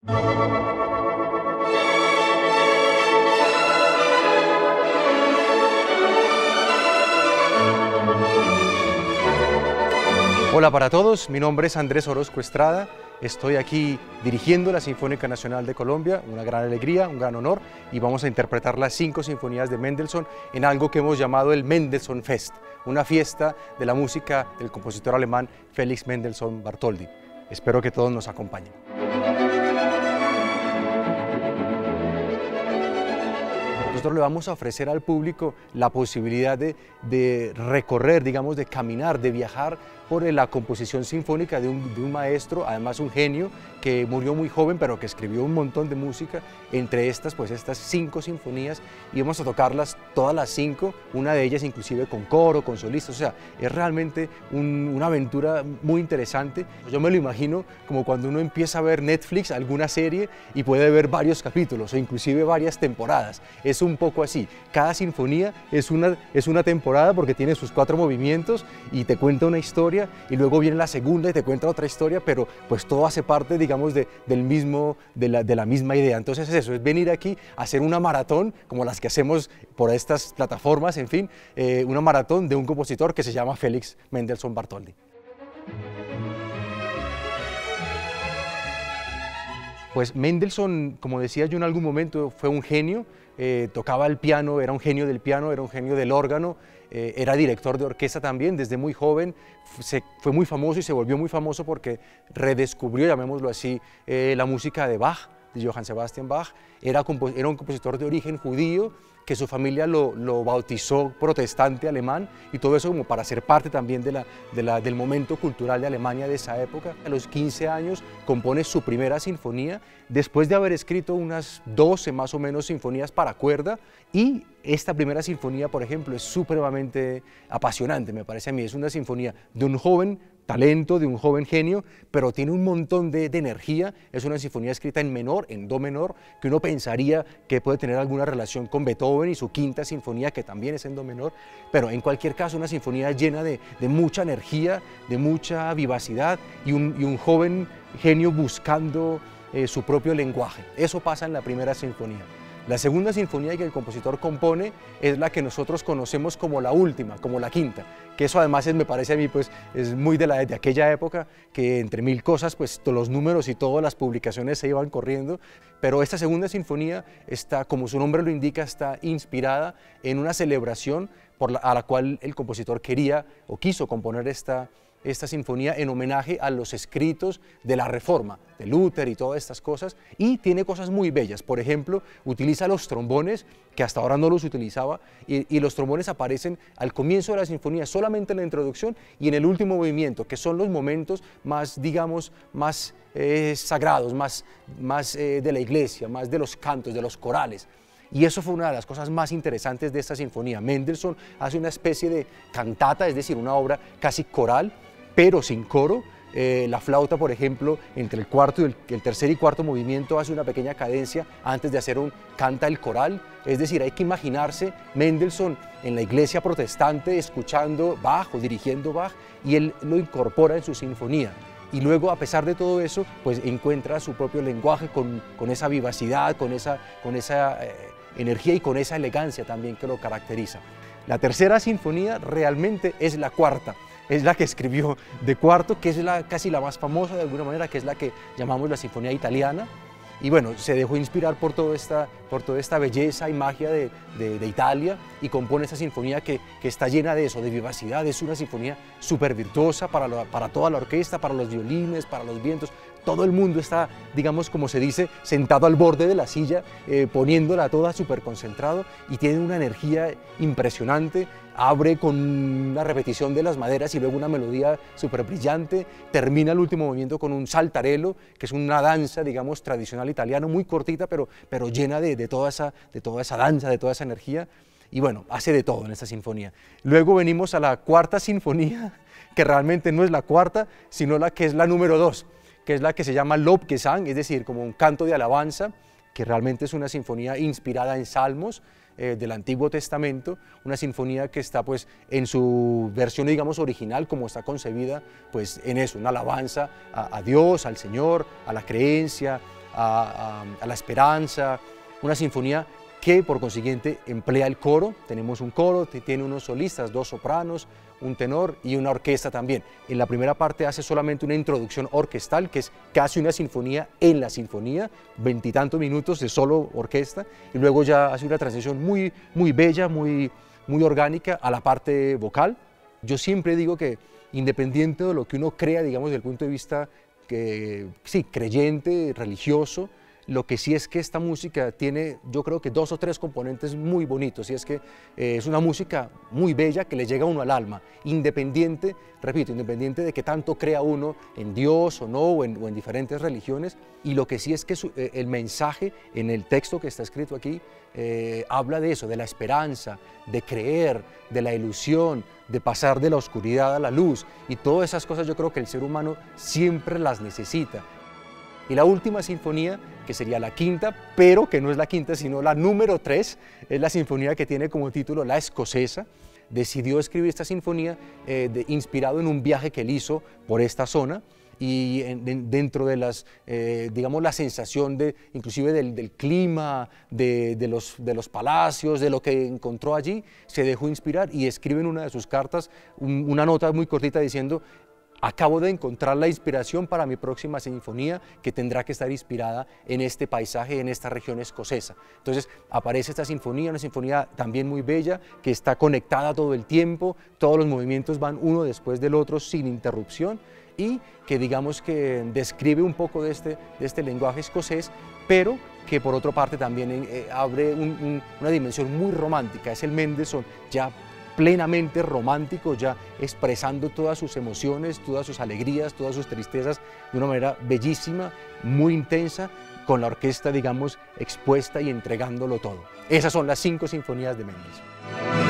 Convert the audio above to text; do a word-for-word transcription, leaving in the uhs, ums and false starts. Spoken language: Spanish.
Hola para todos, mi nombre es Andrés Orozco Estrada, estoy aquí dirigiendo la Sinfónica Nacional de Colombia, una gran alegría, un gran honor, y vamos a interpretar las cinco sinfonías de Mendelssohn en algo que hemos llamado el Mendelssohn Fest, una fiesta de la música del compositor alemán Felix Mendelssohn Bartholdy. Espero que todos nos acompañen. Nosotros le vamos a ofrecer al público la posibilidad de, de recorrer, digamos, de caminar, de viajar por la composición sinfónica de un, de un maestro, además un genio, que murió muy joven, pero que escribió un montón de música, entre estas, pues estas cinco sinfonías, y vamos a tocarlas todas las cinco, una de ellas inclusive con coro, con solistas, o sea, es realmente un, una aventura muy interesante. Yo me lo imagino como cuando uno empieza a ver Netflix, alguna serie, y puede ver varios capítulos, o inclusive varias temporadas. Es un poco así, cada sinfonía es una, es una temporada porque tiene sus cuatro movimientos y te cuenta una historia, y luego viene la segunda y te cuenta otra historia, pero pues todo hace parte, digamos, de, del mismo, de, la, de la misma idea. Entonces es eso, es venir aquí a hacer una maratón, como las que hacemos por estas plataformas, en fin, eh, una maratón de un compositor que se llama Felix Mendelssohn Bartholdy. Pues Mendelssohn, como decía yo en algún momento, fue un genio, eh, tocaba el piano, era un genio del piano, era un genio del órgano, eh, era director de orquesta también, desde muy joven, se, fue muy famoso y se volvió muy famoso porque redescubrió, llamémoslo así, eh, la música de Bach, de Johann Sebastian Bach. Era, era un compositor de origen judío, que su familia lo, lo bautizó protestante alemán, y todo eso como para ser parte también de la, de la, del momento cultural de Alemania de esa época. A los quince años compone su primera sinfonía, después de haber escrito unas doce más o menos sinfonías para cuerda, y esta primera sinfonía, por ejemplo, es supremamente apasionante, me parece a mí. Es una sinfonía de un joven talento, de un joven genio, pero tiene un montón de, de energía. Es una sinfonía escrita en menor, en do menor, que uno pensaría que puede tener alguna relación con Beethoven y su quinta sinfonía, que también es en do menor, pero en cualquier caso una sinfonía llena de, de mucha energía, de mucha vivacidad, y un, y un joven genio buscando eh, su propio lenguaje. Eso pasa en la primera sinfonía. La segunda sinfonía que el compositor compone es la que nosotros conocemos como la última, como la quinta, que eso además es, me parece a mí, pues, es muy de, la, de aquella época, que entre mil cosas, pues los números y todas las publicaciones se iban corriendo, pero esta segunda sinfonía está, como su nombre lo indica, está inspirada en una celebración por la, a la cual el compositor quería o quiso componer esta esta sinfonía en homenaje a los escritos de la Reforma, de Luther y todas estas cosas, y tiene cosas muy bellas. Por ejemplo, utiliza los trombones, que hasta ahora no los utilizaba, y, y los trombones aparecen al comienzo de la sinfonía, solamente en la introducción y en el último movimiento, que son los momentos más, digamos, más eh, sagrados, más, más eh, de la iglesia, más de los cantos, de los corales. Y eso fue una de las cosas más interesantes de esta sinfonía. Mendelssohn hace una especie de cantata, es decir, una obra casi coral, pero sin coro. Eh, la flauta, por ejemplo, entre el cuarto y el, el tercer y cuarto movimiento hace una pequeña cadencia antes de hacer un canta el coral. Es decir, hay que imaginarse Mendelssohn en la iglesia protestante escuchando Bach o dirigiendo Bach, y él lo incorpora en su sinfonía. Y luego, a pesar de todo eso, pues encuentra su propio lenguaje con, con esa vivacidad, con esa, con esa eh, energía y con esa elegancia también que lo caracteriza. La tercera sinfonía realmente es la cuarta. Es la que escribió de cuarto, que es la, casi la más famosa de alguna manera, que es la que llamamos la Sinfonía Italiana. Y bueno, se dejó inspirar por toda esta, por toda esta belleza y magia de, de, de Italia, y compone esta sinfonía que, que está llena de eso, de vivacidad. Es una sinfonía súper virtuosa para, la, para toda la orquesta, para los violines, para los vientos. Todo el mundo está, digamos, como se dice, sentado al borde de la silla, eh, poniéndola toda súper concentrado, y tiene una energía impresionante. Abre con una repetición de las maderas y luego una melodía súper brillante, termina el último movimiento con un saltarello, que es una danza, digamos, tradicional italiana, muy cortita, pero, pero llena de, de, toda esa, de toda esa danza, de toda esa energía, y bueno, hace de todo en esta sinfonía. Luego venimos a la cuarta sinfonía, que realmente no es la cuarta, sino la que es la número dos, que es la que se llama Lobgesang, es decir, como un canto de alabanza, que realmente es una sinfonía inspirada en salmos, Eh, del Antiguo Testamento, una sinfonía que está pues en su versión, digamos, original, como está concebida, pues en eso, una alabanza a, a Dios, al Señor, a la creencia, a, a, a la esperanza, una sinfonía que por consiguiente emplea el coro. Tenemos un coro, tiene unos solistas, dos sopranos, un tenor y una orquesta también. En la primera parte hace solamente una introducción orquestal, que es casi una sinfonía en la sinfonía, veintitantos minutos de solo orquesta, y luego ya hace una transición muy, muy bella, muy, muy orgánica a la parte vocal. Yo siempre digo que independiente de lo que uno crea, digamos, desde el punto de vista que, sí, creyente, religioso, lo que sí es que esta música tiene, yo creo que dos o tres componentes muy bonitos, y es que eh, es una música muy bella que le llega a uno al alma, independiente, repito, independiente de que tanto crea uno en Dios o no, o en, o en diferentes religiones, y lo que sí es que su, eh, el mensaje en el texto que está escrito aquí eh, habla de eso, de la esperanza, de creer, de la ilusión, de pasar de la oscuridad a la luz, y todas esas cosas yo creo que el ser humano siempre las necesita. Y la última sinfonía, que sería la quinta, pero que no es la quinta, sino la número tres, es la sinfonía que tiene como título La Escocesa. Decidió escribir esta sinfonía eh, de, inspirado en un viaje que él hizo por esta zona, y en, de, dentro de las, eh, digamos, la sensación de, inclusive del, del clima, de, de, los, de los palacios, de lo que encontró allí, se dejó inspirar y escribe en una de sus cartas un, una nota muy cortita diciendo: acabo de encontrar la inspiración para mi próxima sinfonía, que tendrá que estar inspirada en este paisaje, en esta región escocesa. Entonces aparece esta sinfonía, una sinfonía también muy bella, que está conectada todo el tiempo, todos los movimientos van uno después del otro sin interrupción, y que digamos que describe un poco de este, de este lenguaje escocés, pero que por otra parte también eh, abre un, un, una dimensión muy romántica. Es el Mendelssohn ya plenamente romántico, ya expresando todas sus emociones, todas sus alegrías, todas sus tristezas de una manera bellísima, muy intensa, con la orquesta, digamos, expuesta y entregándolo todo. Esas son las cinco sinfonías de Mendelssohn.